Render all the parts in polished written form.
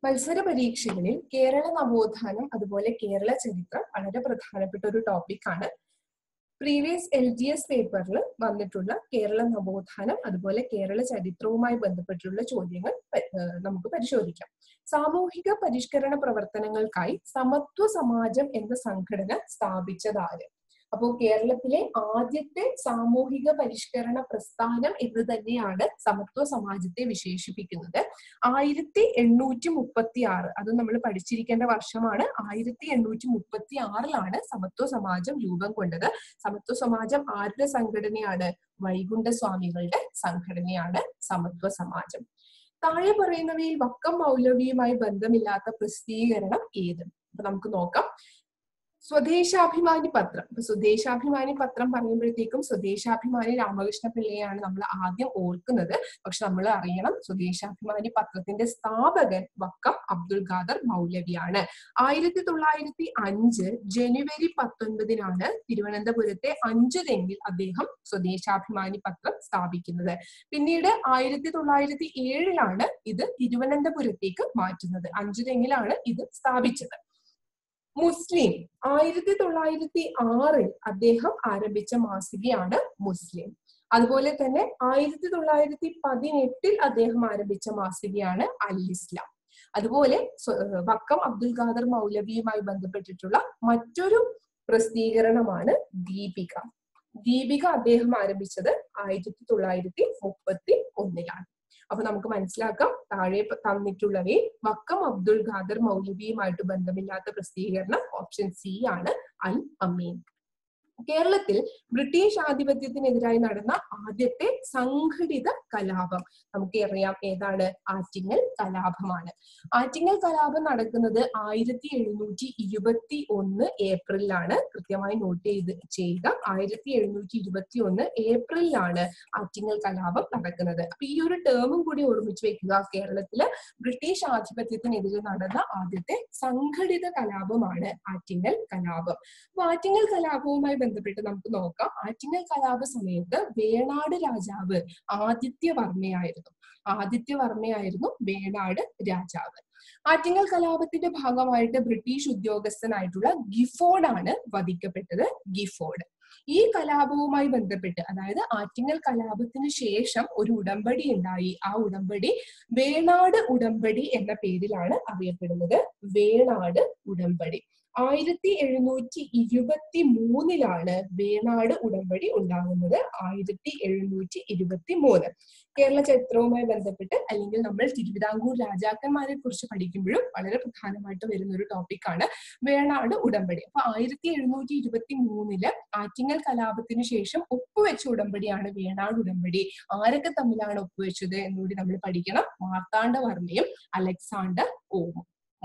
മത്സര പരീക്ഷകളിൽ കേരള നവോത്ഥാനം അതുപോലെ കേരള ചരിത്രം വളരെ പ്രധാനപ്പെട്ട ഒരു ടോപ്പിക്കാണ്. പ്രീവിയസ് LGS പേപ്പറിൽ വന്നിട്ടുള്ള കേരള നവോത്ഥാനം അതുപോലെ കേരള ചരിത്രവുമായി ബന്ധപ്പെട്ടുള്ള ചോദ്യങ്ങൾ നമുക്ക് പരിശോധിക്കാം. സാമൂഹിക പരിഷ്കരണ പ്രവർത്തനങ്ങൾക്കായി സമത്വ സമാജം എന്ന സംഘടന സ്ഥാപിച്ചതാര്? അപ്പോൾ കേരളത്തിലെ ആദ്യത്തെ സാമൂഹിക പരിഷ്കരണ പ്രസ്ഥാനം എന്ന് തന്നെയാണ് സമത്വ സമാജത്തെ വിശേഷിപ്പിക്കുന്നത്. 1836 അത് നമ്മൾ പഠിച്ചിരിക്കേണ്ട വർഷമാണ്. 1836 സമത്വ സമാജം രൂപം കൊണ്ടത്. സമത്വ സമാജം ആരുടെ സംഘടനയാണ്? വൈകുണ്ഠസ്വാമികളുടെ സംഘടനയാണ് സമത്വ സമാജം. താഴെ പറയുന്നവയിൽ വക്കം മൗലവിയുമായി ബന്ധമില്ലാത്ത പ്രസിദ്ധീകരണം ഏത്? അപ്പൊ നമുക്ക് നോക്കാം. സ്വദേശാഭിമാനി പത്രം. ഇപ്പൊ സ്വദേശാഭിമാനി പത്രം പറയുമ്പോഴത്തേക്കും സ്വദേശാഭിമാനി രാമകൃഷ്ണ പിള്ളയെയാണ് നമ്മൾ ആദ്യം ഓർക്കുന്നത്. പക്ഷെ നമ്മൾ അറിയണം, സ്വദേശാഭിമാനി പത്രത്തിന്റെ സ്ഥാപകൻ വക്കം അബ്ദുൽ ഖാദർ മൗലവിയാണ്. 1905 ജനുവരി 19 തിരുവനന്തപുരത്തെ 5 തെങ്ങിൽ അദ്ദേഹം സ്വദേശാഭിമാനി പത്രം സ്ഥാപിക്കുന്നത്. പിന്നീട് 1907 ഇത് തിരുവനന്തപുരത്തേക്ക് മാറ്റുന്നത്. 5 തെങ്ങിലാണ് ഇത് സ്ഥാപിച്ചത്. മുസ്ലിം 1906 അദ്ദേഹം ആരംഭിച്ച മാസികയാണ് മുസ്ലിം. അതുപോലെ തന്നെ 1918 അദ്ദേഹം ആരംഭിച്ച മാസികയാണ് അൽ ഇസ്ലാം. അതുപോലെ വക്കം അബ്ദുൽ ഖാദർ മൗലവിയുമായി ബന്ധപ്പെട്ടിട്ടുള്ള മറ്റൊരു പ്രസിദ്ധീകരണമാണ് ദീപിക. ദീപിക അദ്ദേഹം ആരംഭിച്ചത് 1931. അപ്പൊ നമുക്ക് മനസ്സിലാക്കാം, താഴെ തന്നിട്ടുള്ളവയിൽ വക്കം അബ്ദുൽ ഖാദർ മൗലവിയുമായിട്ട് ബന്ധമില്ലാത്ത പ്രസിദ്ധീകരണം ഓപ്ഷൻ സി ആണ്, അൽ അമീൻ. കേരളത്തിൽ ബ്രിട്ടീഷ് ആധിപത്യത്തിനെതിരായി നടന്ന ആദ്യത്തെ സംഘടിത കലാപം നമുക്കറിയാം ഏതാണ്? ആറ്റിങ്ങൽ കലാപമാണ്. ആറ്റിങ്ങൽ കലാപം നടക്കുന്നത് 1721 ഏപ്രിലാണ്. കൃത്യമായി നോട്ട് ചെയ്യുക. 1721 ഏപ്രിലാണ് ആറ്റിങ്ങൽ കലാപം നടക്കുന്നത്. അപ്പൊ ഈ ഒരു ടേമും കൂടി ഓർമ്മിച്ച് വെക്കുക. കേരളത്തില് ബ്രിട്ടീഷ് ആധിപത്യത്തിനെതിരെ നടന്ന ആദ്യത്തെ സംഘടിത കലാപമാണ് ആറ്റിങ്ങൽ കലാപം. അപ്പൊ ആറ്റിങ്ങൽ കലാപവുമായി ബന്ധപ്പെട്ട് നമുക്ക് നോക്കാം. ആറ്റിങ്ങൽ കലാപ സമയത്ത് വേണാട് രാജാവ് ആദിത്യവർമ്മയായിരുന്നു വേണാട് രാജാവ്. ആറ്റിങ്ങൽ കലാപത്തിന്റെ ഭാഗമായിട്ട് ബ്രിട്ടീഷ് ഉദ്യോഗസ്ഥനായിട്ടുള്ള ഗിഫോർഡ് വധിക്കപ്പെട്ടത്. ഗിഫോർഡ് ഈ കലാപവുമായി ബന്ധപ്പെട്ട്, അതായത് ആറ്റിങ്ങൽ കലാപത്തിന് ശേഷം ഒരു ഉടമ്പടി ഉണ്ടായി. ആ ഉടമ്പടി വേണാട് ഉടമ്പടി എന്ന പേരിലാണ് അറിയപ്പെടുന്നത്. വേണാട് ഉടമ്പടി 1723 വേണാട് ഉടമ്പടി ഉണ്ടാകുന്നത്. 1723 കേരള ചരിത്രവുമായി ബന്ധപ്പെട്ട് അല്ലെങ്കിൽ നമ്മൾ തിരുവിതാംകൂർ രാജാക്കന്മാരെ കുറിച്ച് പഠിക്കുമ്പോഴും വളരെ പ്രധാനമായിട്ട് വരുന്ന ഒരു ടോപ്പിക്കാണ് വേണാട് ഉടമ്പടി. അപ്പൊ 1723 ആറ്റിങ്ങൽ കലാപത്തിന് ശേഷം ഒപ്പുവെച്ച ഉടമ്പടിയാണ് വേണാട് ഉടമ്പടി. ആരൊക്കെ തമ്മിലാണ് ഒപ്പുവെച്ചത് എന്നുകൂടി നമ്മൾ പഠിക്കണം. മാർത്താണ്ഡവർമ്മയും അലക്സാണ്ടർ ഓമും.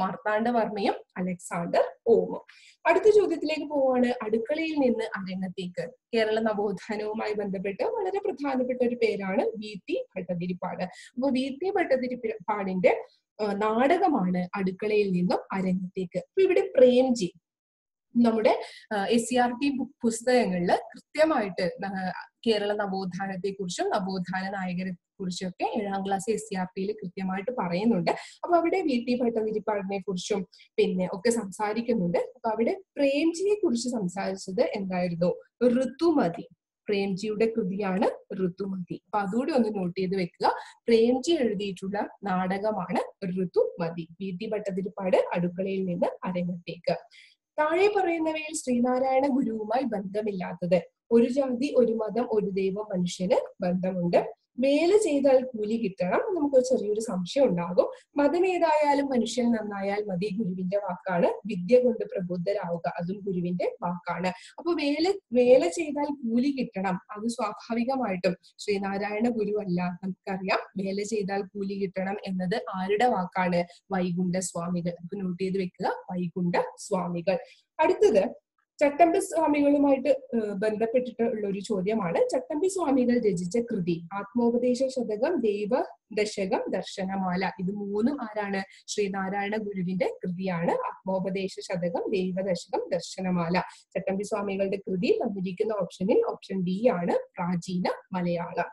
അടുത്ത ചോദ്യത്തിലേക്ക് പോവാണ്. അടുക്കളയിൽ നിന്ന് അരങ്ങത്തേക്ക്. കേരള നവോത്ഥാനവുമായി ബന്ധപ്പെട്ട് വളരെ പ്രധാനപ്പെട്ട ഒരു പേരാണ് VT ഭട്ടതിരിപ്പാട്. അപ്പൊ VT ഭട്ടതിരിപ്പാടിന്റെ നാടകമാണ് അടുക്കളയിൽ നിന്നും അരങ്ങത്തേക്ക്. അപ്പൊ ഇവിടെ പ്രേംജി നമ്മുടെ SCRT പുസ്തകങ്ങളിൽ കൃത്യമായിട്ട് കേരള നവോത്ഥാനത്തെ കുറിച്ചും നവോത്ഥാന നായകരെ കുറിച്ചൊക്കെ 7ാം ക്ലാസ് SCRTയിൽ കൃത്യമായിട്ട് പറയുന്നുണ്ട്. അപ്പൊ അവിടെ VT ഭട്ടതിരിപ്പാടിനെ കുറിച്ചും പിന്നെ ഒക്കെ സംസാരിക്കുന്നുണ്ട്. അപ്പൊ അവിടെ പ്രേംജിയെ കുറിച്ച് സംസാരിച്ചത് എന്തായിരുന്നു? ഋതുമതി. പ്രേംജിയുടെ കൃതിയാണ് ഋതുമതി. അപ്പൊ അതുകൂടി ഒന്ന് നോട്ട് ചെയ്ത് വെക്കുക. പ്രേംജി എഴുതിയിട്ടുള്ള നാടകമാണ് ഋതുമതി. VT ഭട്ടതിരിപ്പാട് അടുക്കളയിൽ നിന്ന് അരങ്ങത്തേക്ക്. താഴെ പറയുന്നവയിൽ ശ്രീനാരായണ ഗുരുവുമായി ബന്ധമില്ലാത്തത്. ഒരു ജാതി, ഒരു മതം, ഒരു ദൈവം, മനുഷ്യന് ബന്ധമുണ്ട്. വേല ചെയ്താൽ കൂലി കിട്ടണം. നമുക്ക് ചെറിയൊരു സംശയം ഉണ്ടാകും. മതം ഏതായാലും മനുഷ്യൻ നന്നായാൽ മതി, ഗുരുവിന്റെ വാക്കാണ്. വിദ്യ കൊണ്ട് പ്രബുദ്ധരാവുക, അതും ഗുരുവിന്റെ വാക്കാണ്. അപ്പൊ വേല ചെയ്താൽ കൂലി കിട്ടണം, അത് സ്വാഭാവികമായിട്ടും ശ്രീനാരായണ ഗുരു അല്ല. നമുക്കറിയാം വേല ചെയ്താൽ കൂലി കിട്ടണം എന്നത് ആരുടെ വാക്കാണ്? വൈകുണ്ഠ സ്വാമികൾ. അപ്പൊ നോട്ട് ചെയ്ത് വെക്കുക, വൈകുണ്ഠ സ്വാമികൾ. അടുത്തത് ചട്ടമ്പി സ്വാമികളുമായിട്ട് ബന്ധപ്പെട്ടിട്ടുള്ള ഒരു ചോദ്യമാണ്. ചട്ടമ്പി സ്വാമികൾ രചിച്ച കൃതി ആത്മോപദേശ ശതകം, ദൈവദശകം, ദർശനമാല. ഇത് മൂന്നും ആരാണ്? ശ്രീനാരായണ ഗുരുവിന്റെ കൃതിയാണ്. ആത്മോപദേശ ശതകം, ദൈവദശകം, ദർശനമാല. ചട്ടമ്പി സ്വാമികളുടെ കൃതി തന്നിരിക്കുന്ന ഓപ്ഷനിൽ ഓപ്ഷൻ D ആണ്, പ്രാചീന മലയാളം.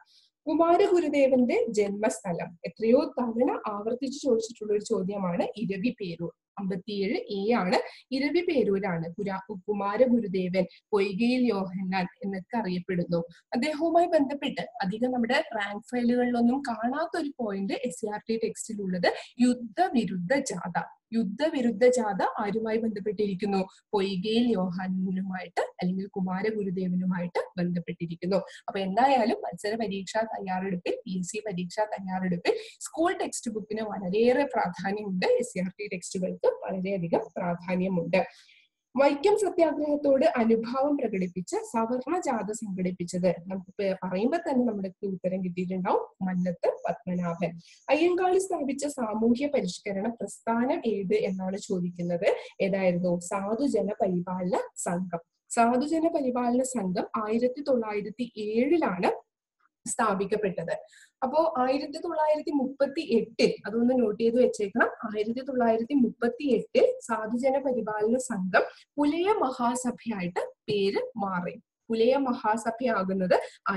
കുമാരഗുരുദേവന്റെ ജന്മസ്ഥലം എത്രയോ തവണ ആവർത്തിച്ച് ചോദിച്ചിട്ടുള്ള ഒരു ചോദ്യമാണ് ഇരവിപേരൂർ. 57A ആണ്. ഇരവിപേരൂരാണ് കുമാരഗുരുദേവൻ, പൊയ്കയിൽ യോഹന്നാൻ എന്നൊക്കെ അറിയപ്പെടുന്നു. അദ്ദേഹവുമായി ബന്ധപ്പെട്ട് അധികം നമ്മുടെ റാങ്ക് ഫയലുകളിലൊന്നും കാണാത്ത ഒരു പോയിന്റ് SCERT ടെക്സ്റ്റിലുള്ളത് യുദ്ധവിരുദ്ധ ജാഥ. യുദ്ധവിരുദ്ധ ജാഥ ആരുമായി ബന്ധപ്പെട്ടിരിക്കുന്നു? പൊയ്കയിൽ യോഹന്നാനുമായിട്ട് അല്ലെങ്കിൽ കുമാരഗുരുദേവനുമായിട്ട് ബന്ധപ്പെട്ടിരിക്കുന്നു. അപ്പൊ എന്തായാലും മത്സര പരീക്ഷാ തയ്യാറെടുപ്പിൽ, PSC പരീക്ഷാ തയ്യാറെടുപ്പിൽ സ്കൂൾ ടെക്സ്റ്റ് ബുക്കിന് വളരെയേറെ പ്രാധാന്യമുണ്ട്. SCERT ടെക്സ്റ്റുകൾക്ക് വളരെയധികം പ്രാധാന്യമുണ്ട്. വൈക്കം സത്യാഗ്രഹത്തോട് അനുഭാവം പ്രകടിപ്പിച്ച് സവർണ ജാഥ സംഘടിപ്പിച്ചത് നമുക്ക് പറയുമ്പോൾ തന്നെ നമ്മുടെ ഉത്തരം കിട്ടിയിട്ടുണ്ടാവും, മന്നത്ത് പത്മനാഭൻ. അയ്യങ്കാളി സ്ഥാപിച്ച സാമൂഹ്യ പരിഷ്കരണ പ്രസ്ഥാനം ഏത് എന്നാണ് ചോദിക്കുന്നത്. ഏതായിരുന്നു? സാധുജന പരിപാലന സംഘം. സാധുജന പരിപാലന സംഘം 1907 സ്ഥാപിക്കപ്പെട്ടത്. അപ്പോ 1938 അതൊന്ന് നോട്ട് ചെയ്ത് വെച്ചേക്കണം. 1938 സാധുജന പരിപാലന സംഘം പുലയ മഹാസഭയായിട്ട് പേര് മാറി. പുലയ മഹാസഭയാകുന്നത്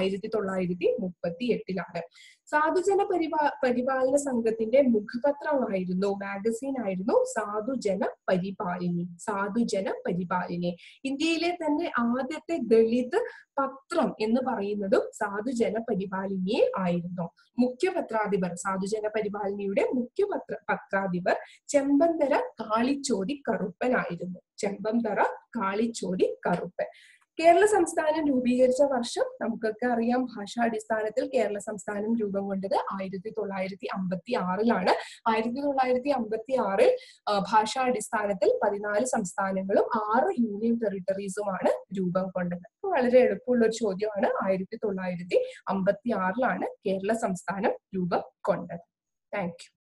1938 സാധുജന പരിപാലന സംഘത്തിന്റെ മുഖപത്രമായിരുന്നു, മാഗസീൻ ആയിരുന്നു സാധുജന പരിപാലിനി. സാധുജന പരിപാലിനി ഇന്ത്യയിലെ തന്നെ ആദ്യത്തെ ദളിത് പത്രം എന്ന് പറയുന്നതും സാധുജന പരിപാലിനിയെ ആയിരുന്നു. മുഖ്യപത്രാധിപർ, സാധുജന പരിപാലനിയുടെ പത്രാധിപർ ചെമ്പന്തര കാളിച്ചോതി കറുപ്പനായിരുന്നു. ചെമ്പന്തര കാളിച്ചോതി കറുപ്പൻ. കേരള സംസ്ഥാനം രൂപീകരിച്ച വർഷം നമുക്കൊക്കെ അറിയാം. ഭാഷാടിസ്ഥാനത്തിൽ കേരള സംസ്ഥാനം രൂപം കൊണ്ടത് 1956 1956 ഭാഷാടിസ്ഥാനത്തിൽ 14 സംസ്ഥാനങ്ങളും 6 യൂണിയൻ ടെറിട്ടറീസുമാണ് രൂപം കൊണ്ടത്. വളരെ എളുപ്പമുള്ള ഒരു ചോദ്യമാണ്. 1956 കേരള സംസ്ഥാനം രൂപം കൊണ്ടത്. Thank U.